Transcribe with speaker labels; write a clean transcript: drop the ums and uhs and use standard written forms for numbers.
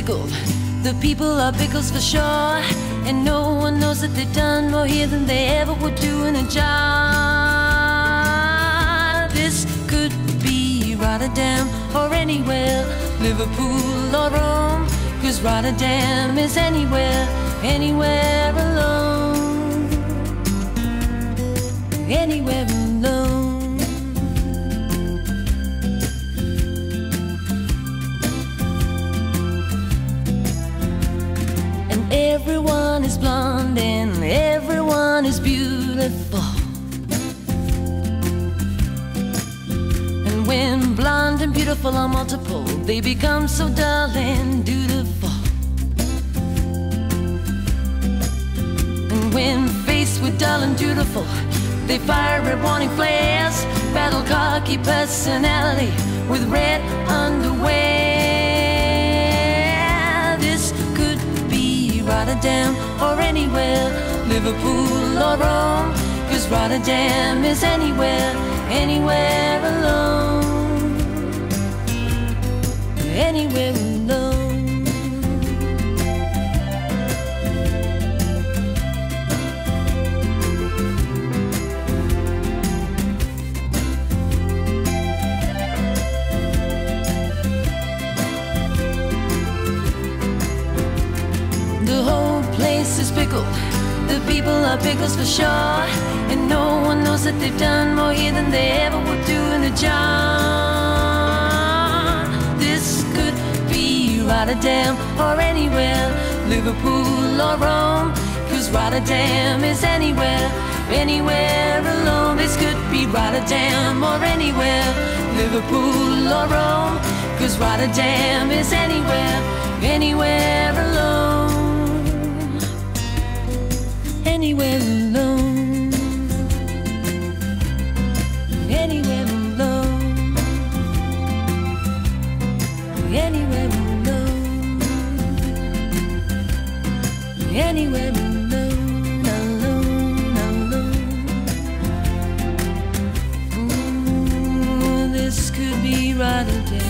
Speaker 1: pickled. The people are pickles for sure, and no one knows that they've done more here than they ever would do in a jar. This could be Rotterdam or anywhere, Liverpool or Rome, 'cause Rotterdam is anywhere, anywhere alone, anywhere alone. Everyone is blonde and everyone is beautiful. And when blonde and beautiful are multiple, they become so dull and dutiful. And when faced with dull and dutiful, they fire red warning flares. Battle-Khaki personality with red underwear. This could be Rotterdam or anywhere, Liverpool or Rome, 'cause Rotterdam is anywhere, anywhere alone, anywhere alone. The whole place is pickled. The people are pickles for sure, and no one knows that they've done more here than they ever would do in a jar. This could be Rotterdam or anywhere, Liverpool or Rome, 'cause Rotterdam is anywhere, anywhere alone. This could be Rotterdam or anywhere, Liverpool or Rome, 'cause Rotterdam is anywhere, anywhere alone, anywhere alone, anywhere alone, anywhere alone, anywhere alone, alone, alone. Ooh, this could be Rotterdam.